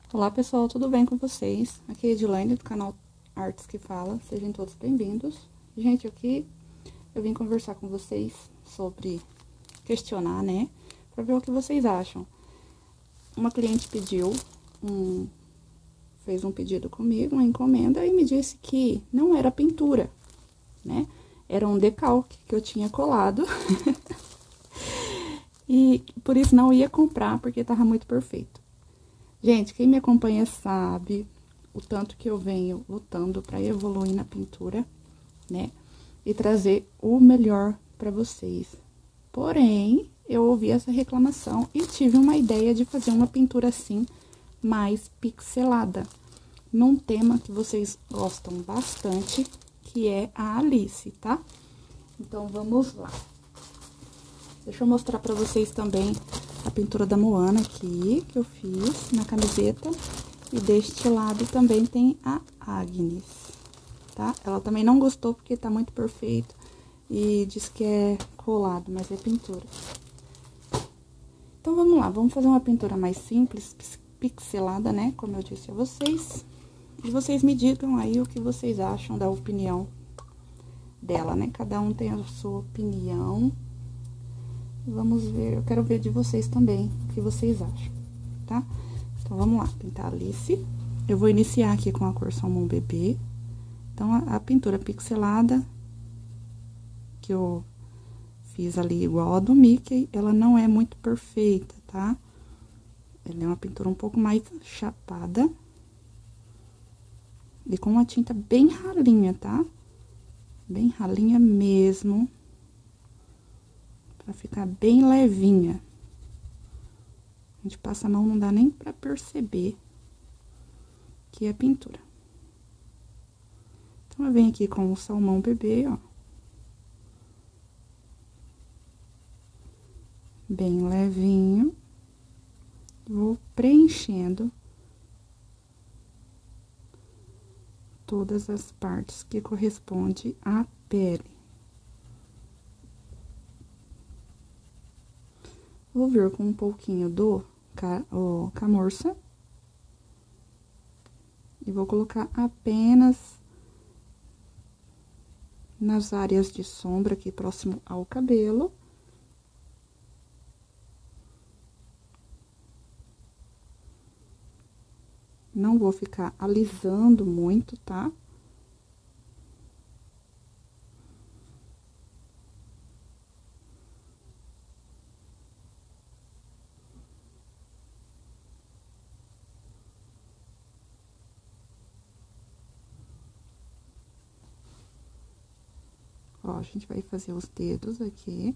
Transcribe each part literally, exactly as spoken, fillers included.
Olá pessoal, tudo bem com vocês? Aqui é a Edilene do canal Artes que Fala, sejam todos bem-vindos. Gente, aqui eu vim conversar com vocês sobre questionar, né? Pra ver o que vocês acham. Uma cliente pediu, um, fez um pedido comigo, uma encomenda, e me disse que não era pintura, né? Era um decalque que eu tinha colado. E por isso não ia comprar, porque tava muito perfeito. Gente, quem me acompanha sabe o tanto que eu venho lutando para evoluir na pintura, né? E trazer o melhor para vocês. Porém, eu ouvi essa reclamação e tive uma ideia de fazer uma pintura assim, mais pixelada. Num tema que vocês gostam bastante, que é a Alice, tá? Então, vamos lá. Deixa eu mostrar pra vocês também a pintura da Moana aqui, que eu fiz na camiseta. E deste lado também tem a Agnes, tá? Ela também não gostou porque tá muito perfeito e diz que é colado, mas é pintura. Então, vamos lá, vamos fazer uma pintura mais simples, pixelada, né? Como eu disse a vocês. E vocês me digam aí o que vocês acham da opinião dela, né? Cada um tem a sua opinião. Vamos ver, eu quero ver de vocês também, o que vocês acham, tá? Então, vamos lá, pintar a Alice. Eu vou iniciar aqui com a cor salmão bebê. Então, a, a pintura pixelada, que eu fiz ali igual a do Mickey, ela não é muito perfeita, tá? Ela é uma pintura um pouco mais chapada. E com uma tinta bem ralinha, tá? Bem ralinha mesmo. Pra ficar bem levinha. A gente passa a mão, não dá nem pra perceber que é pintura. Então, eu venho aqui com o salmão bebê, ó. Bem levinho. Vou preenchendo todas as partes que correspondem à pele. Vou vir com um pouquinho do o camurça. E vou colocar apenas nas áreas de sombra aqui próximo ao cabelo. Não vou ficar alisando muito, tá? Ó, a gente vai fazer os dedos aqui.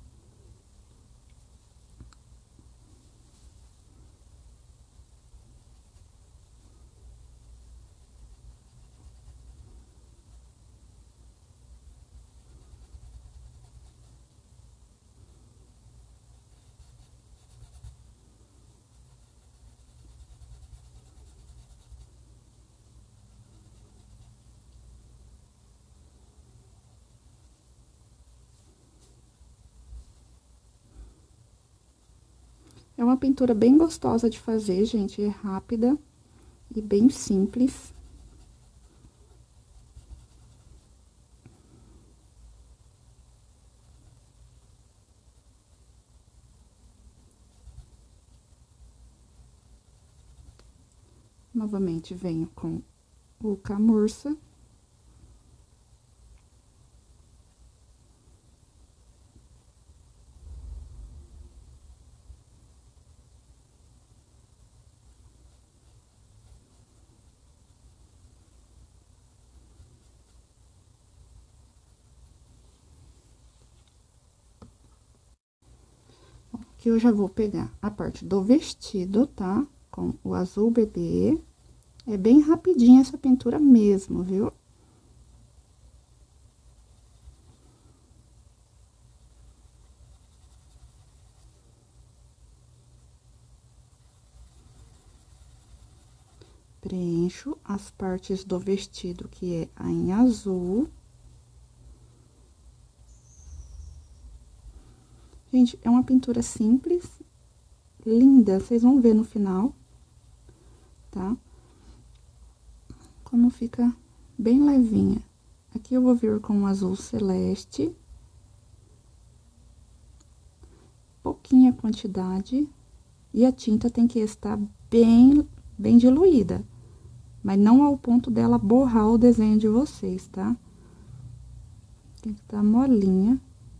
É uma pintura bem gostosa de fazer, gente, é rápida e bem simples. Novamente, venho com o camurça. Aqui eu já vou pegar a parte do vestido, tá? Com o azul bebê. É bem rapidinha essa pintura mesmo, viu? Preencho as partes do vestido que é a em azul. Gente, é uma pintura simples, linda, vocês vão ver no final. tá? Como fica bem levinha. Aqui eu vou vir com um azul celeste. Pouquinha quantidade. E a tinta tem que estar bem, bem diluída. Mas não ao ponto dela borrar o desenho de vocês, tá? Tem que estar molinha.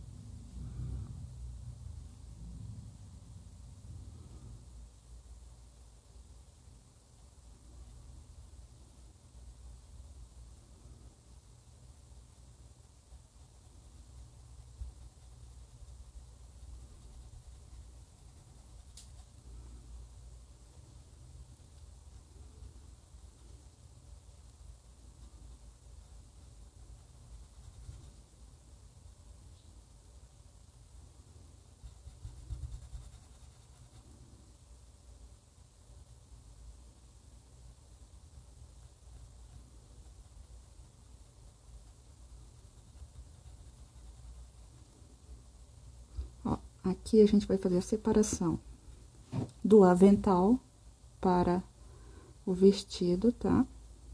Ó, aqui a gente vai fazer a separação do avental para o vestido, tá?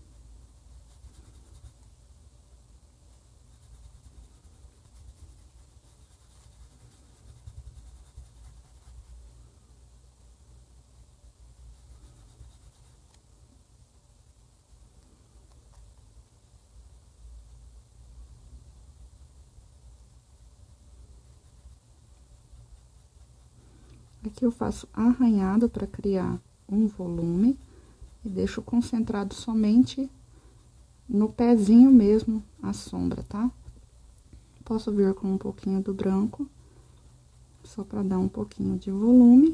Aqui eu faço arranhado para criar um volume e deixo concentrado somente no pezinho mesmo a sombra, tá? Posso vir com um pouquinho do branco, só para dar um pouquinho de volume.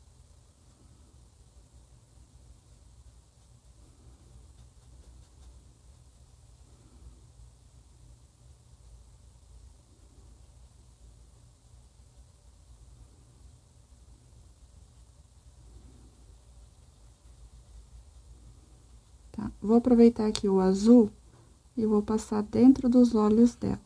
Tá? Vou aproveitar aqui o azul e vou passar dentro dos olhos dela.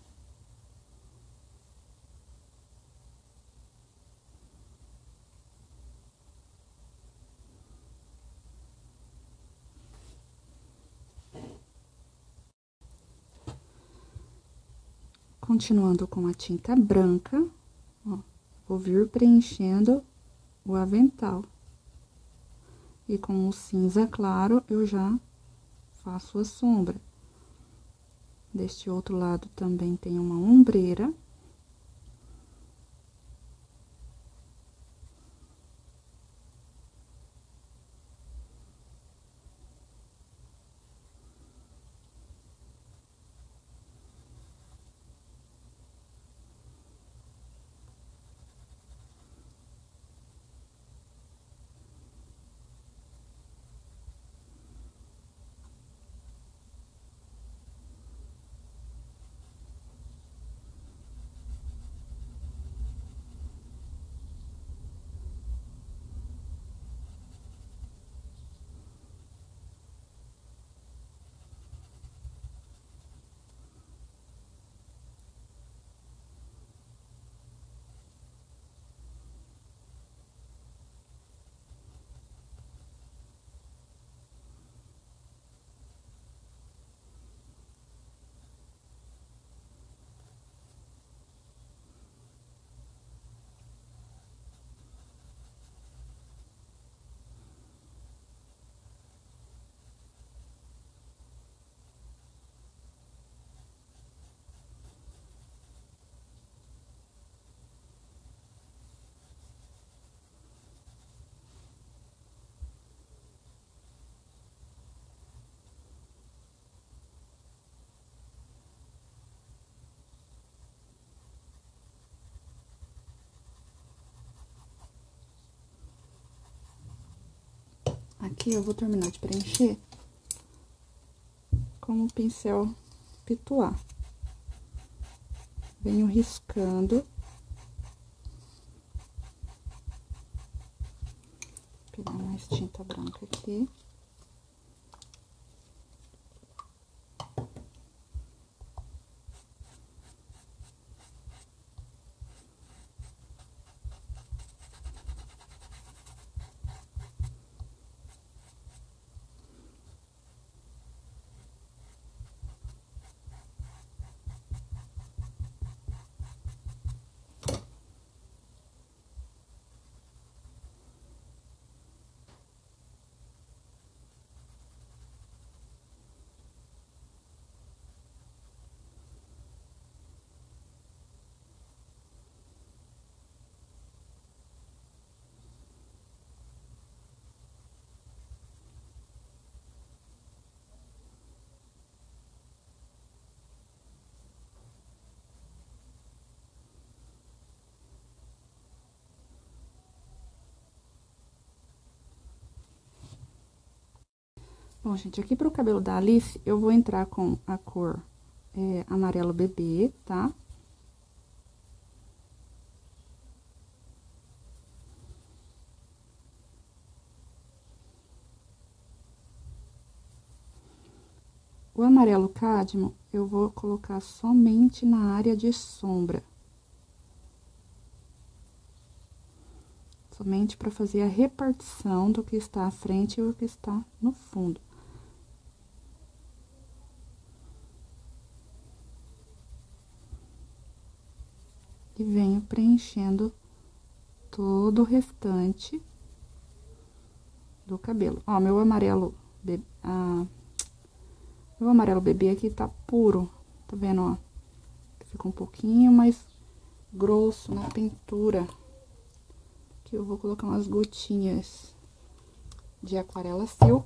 Continuando com a tinta branca, ó, vou vir preenchendo o avental. E com o cinza claro, eu já faço a sombra. Deste outro lado também tem uma ombreira. Aqui eu vou terminar de preencher com o pincel pituá. Venho riscando. Vou pegar mais tinta branca aqui. Bom, gente, aqui pro cabelo da Alice, eu vou entrar com a cor é, amarelo bebê, tá? O amarelo cádmio, eu vou colocar somente na área de sombra. Somente para fazer a repartição do que está à frente e o que está no fundo. E venho preenchendo todo o restante do cabelo. Ó, meu amarelo, ah, meu amarelo bebê aqui tá puro, tá vendo, ó? Fica um pouquinho mais grosso na pintura. Aqui eu vou colocar umas gotinhas de aquarela silk.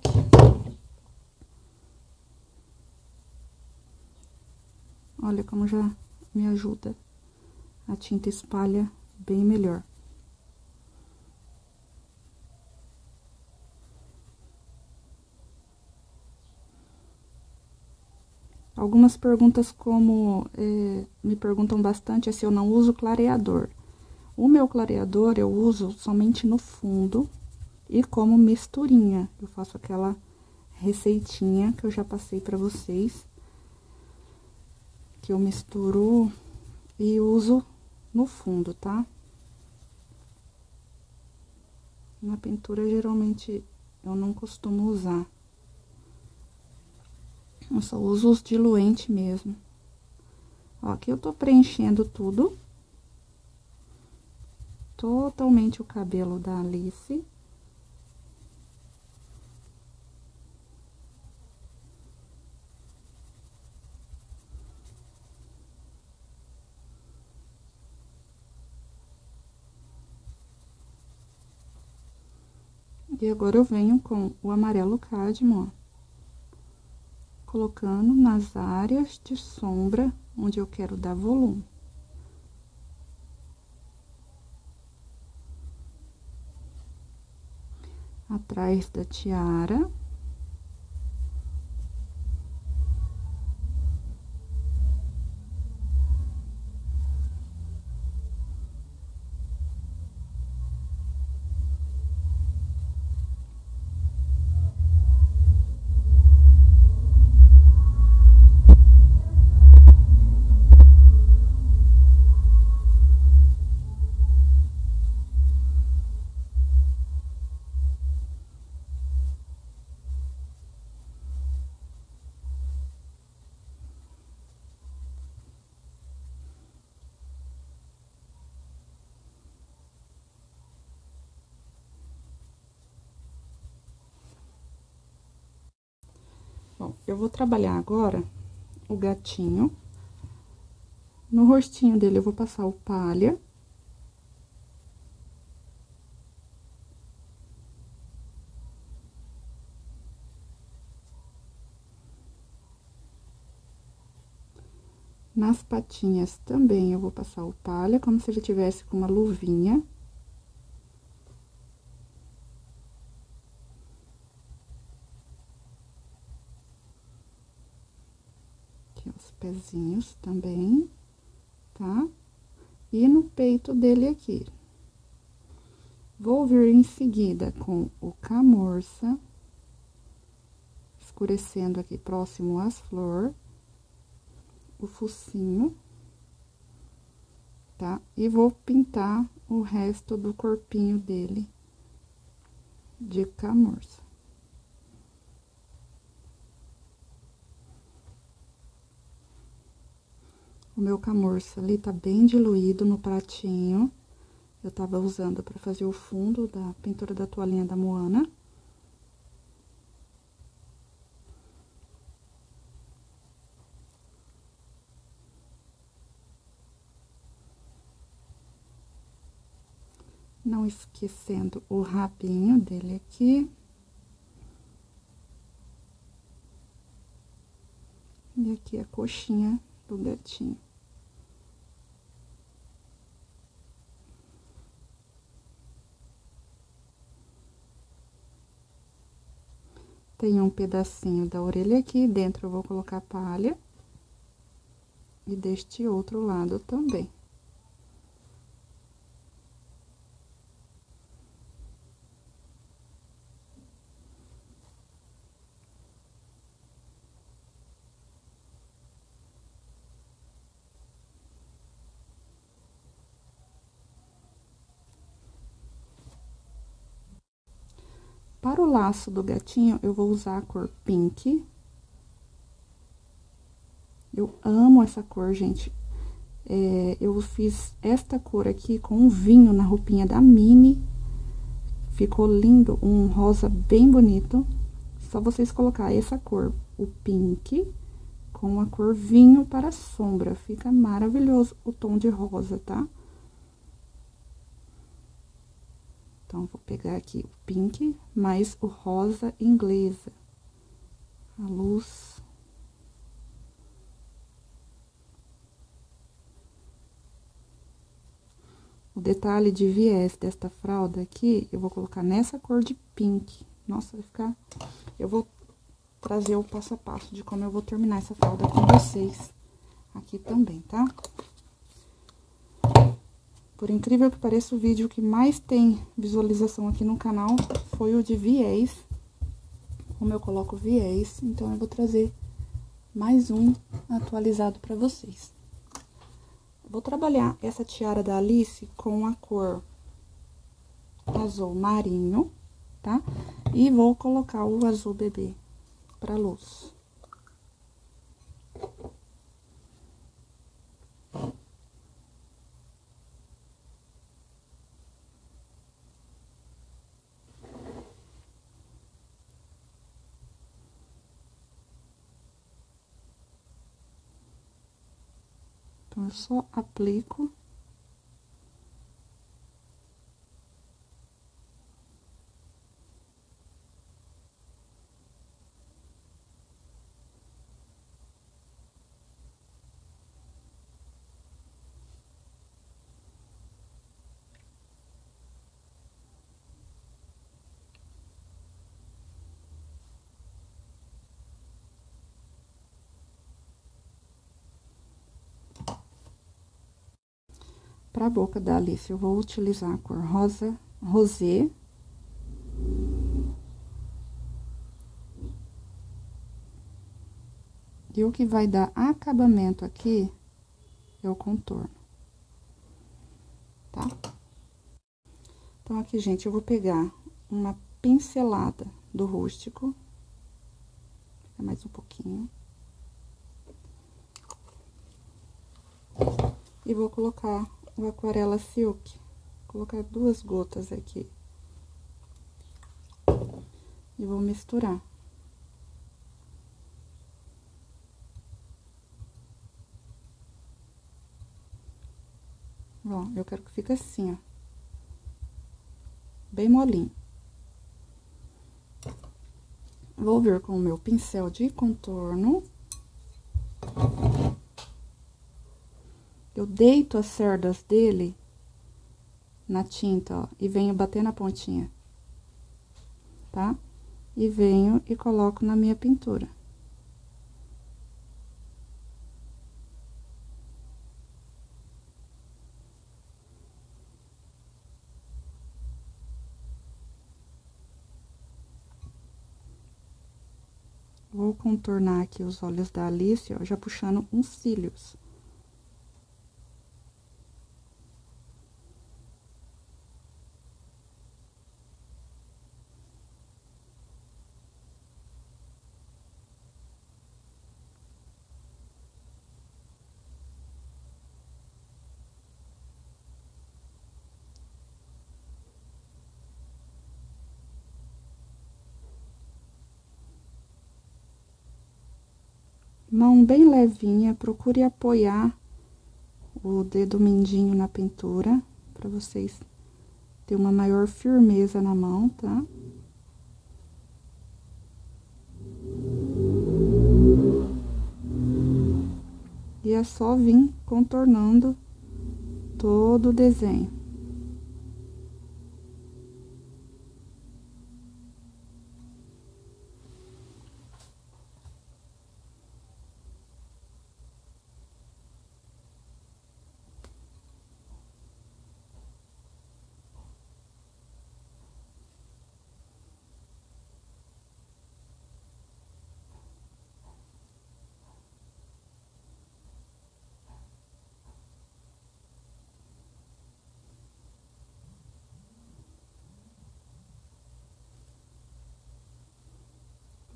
Olha como já me ajuda. A tinta espalha bem melhor. Algumas perguntas como, é, me perguntam bastante é se eu não uso clareador. O meu clareador eu uso somente no fundo e como misturinha. Eu faço aquela receitinha que eu já passei pra vocês. Que eu misturo e uso no fundo, tá? Na pintura, geralmente, eu não costumo usar. Eu só uso os diluentes mesmo. Ó, aqui eu tô preenchendo tudo. Totalmente o cabelo da Alice. E agora eu venho com o amarelo cádmio, ó. Colocando nas áreas de sombra, onde eu quero dar volume. Atrás da tiara. Bom, eu vou trabalhar agora o gatinho. No rostinho dele, eu vou passar o palha. Nas patinhas também, eu vou passar o palha, como se ele tivesse com uma luvinha. Aqui, os pezinhos também, tá? E no peito dele aqui. Vou vir em seguida com o camurça, escurecendo aqui próximo às flores, o focinho, tá? E vou pintar o resto do corpinho dele de camurça. O meu camurça ali tá bem diluído no pratinho. Eu tava usando pra fazer o fundo da pintura da toalhinha da Moana. Não esquecendo o rabinho dele aqui. E aqui a coxinha do gatinho. Tem um pedacinho da orelha aqui, dentro eu vou colocar palha. E deste outro lado também. Para o laço do gatinho, eu vou usar a cor pink. Eu amo essa cor, gente. É, eu fiz esta cor aqui com um vinho na roupinha da Minnie. Ficou lindo, um rosa bem bonito. Só vocês colocar essa cor, o pink, com a cor vinho para a sombra. Fica maravilhoso o tom de rosa, tá? Então, vou pegar aqui o pink, mais o rosa inglesa. A luz. O detalhe de viés desta fralda aqui, eu vou colocar nessa cor de pink. Nossa, vai ficar... Eu vou trazer o passo a passo de como eu vou terminar essa fralda com vocês aqui também, tá? Por incrível que pareça, o vídeo que mais tem visualização aqui no canal foi o de viés. Como eu coloco viés, então eu vou trazer mais um atualizado pra vocês. Vou trabalhar essa tiara da Alice com a cor azul marinho, tá? E vou colocar o azul bebê pra luz. Então, eu só aplico. Para a boca da Alice, eu vou utilizar a cor rosa, rosé. E o que vai dar acabamento aqui é o contorno, tá? Então, aqui, gente, eu vou pegar uma pincelada do rústico. Mais um pouquinho. E vou colocar o Aquarela Silk. Vou colocar duas gotas aqui. E vou misturar. Ó, eu quero que fique assim, ó. Bem molinho. Vou vir com o meu pincel de contorno. Eu deito as cerdas dele na tinta, ó, e venho bater na pontinha, tá? E venho e coloco na minha pintura. Vou contornar aqui os olhos da Alice, ó, já puxando uns cílios. Mão bem levinha, procure apoiar o dedo mindinho na pintura, pra vocês terem uma maior firmeza na mão, tá? E é só vir contornando todo o desenho.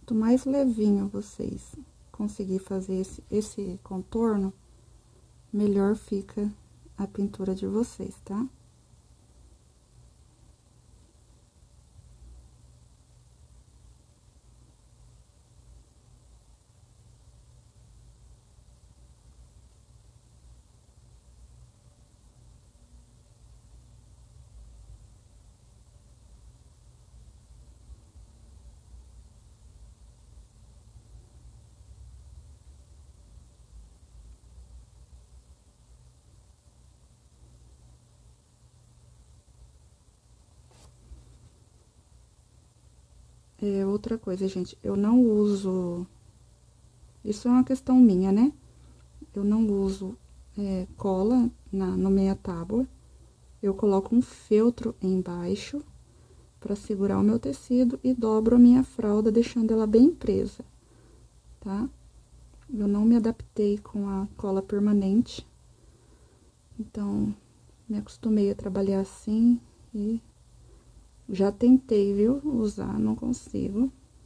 quanto mais levinho vocês conseguir fazer esse, esse contorno, melhor fica a pintura de vocês, tá? É, outra coisa, gente, eu não uso... Isso é uma questão minha, né? Eu não uso é, cola na, no meia tábua. Eu coloco um feltro embaixo pra segurar o meu tecido e dobro a minha fralda, deixando ela bem presa, tá? Eu não me adaptei com a cola permanente. Então, me acostumei a trabalhar assim e... Já tentei, viu, usar, não consigo.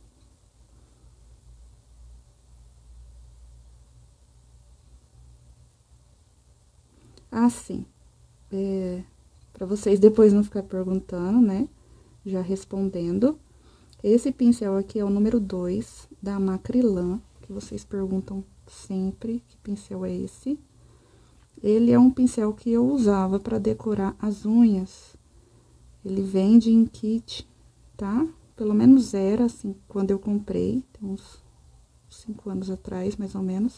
Ah, sim. É, pra vocês depois não ficar perguntando, né? Já respondendo. Esse pincel aqui é o número dois da Macrylan, que vocês perguntam sempre que pincel é esse. Ele é um pincel que eu usava pra decorar as unhas. Ele vende em kit, tá? Pelo menos era, assim, quando eu comprei, tem uns cinco anos atrás, mais ou menos.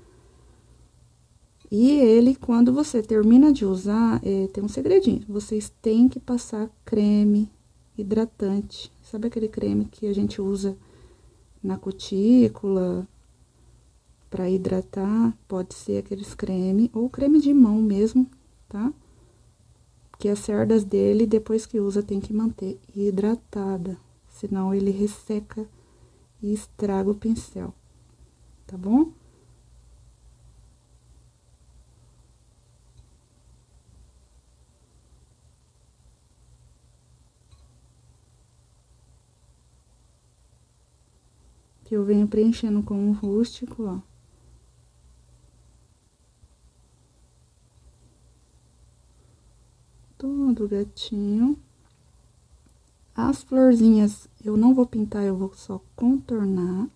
E ele, quando você termina de usar, é, tem um segredinho. Vocês têm que passar creme hidratante. Sabe aquele creme que a gente usa na cutícula pra hidratar? Pode ser aqueles creme, ou creme de mão mesmo, tá? Que as cerdas dele, depois que usa, tem que manter hidratada, senão ele resseca e estraga o pincel, tá bom? Que eu venho preenchendo com um rústico, ó. Todo gatinho. As florzinhas eu não vou pintar, eu vou só contornar.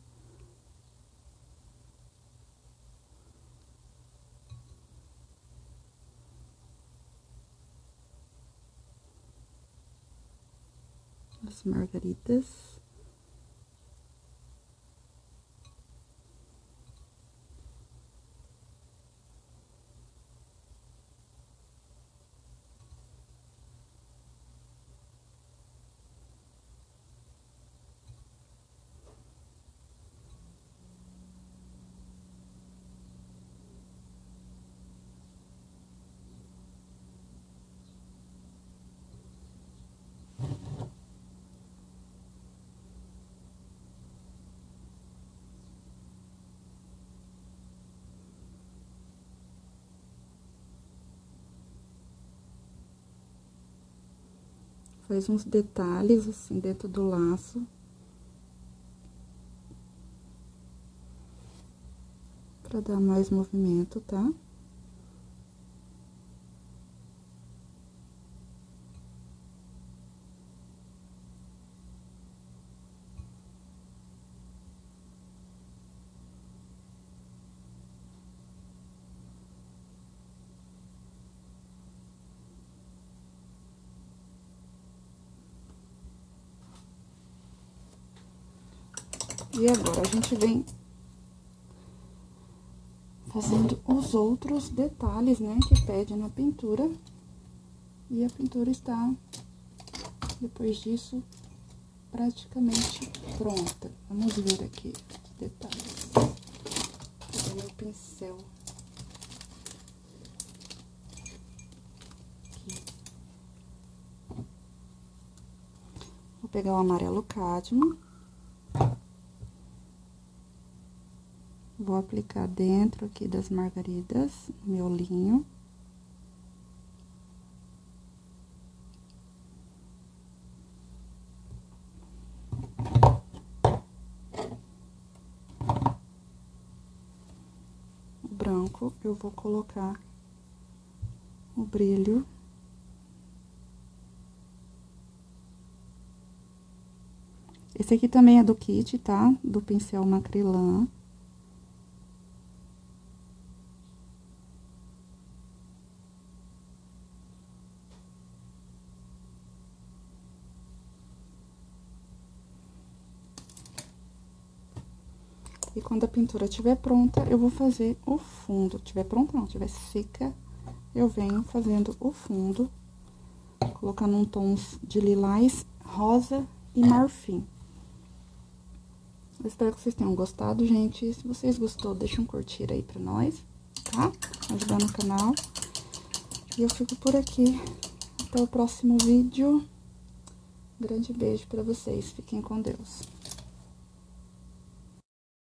As margaridas. Faz uns detalhes, assim, dentro do laço. Pra dar mais movimento, tá? E agora, a gente vem fazendo os outros detalhes, né, que pede na pintura. E a pintura está, depois disso, praticamente pronta. Vamos ver aqui os detalhes. Vou pegar meu pincel. Aqui. Vou pegar o amarelo cádmio. Vou aplicar dentro aqui das margaridas, no meu olhinho. branco, eu vou colocar o brilho. Esse aqui também é do kit, tá? Do pincel Macrylan. E quando a pintura estiver pronta, eu vou fazer o fundo. Tiver pronta não, tiver seca, eu venho fazendo o fundo, colocando um tons de lilás, rosa e marfim. Eu espero que vocês tenham gostado, gente. Se vocês gostou, deixa um curtir aí pra nós, tá? Ajudar no canal. E eu fico por aqui. Até o próximo vídeo. Um grande beijo pra vocês. Fiquem com Deus.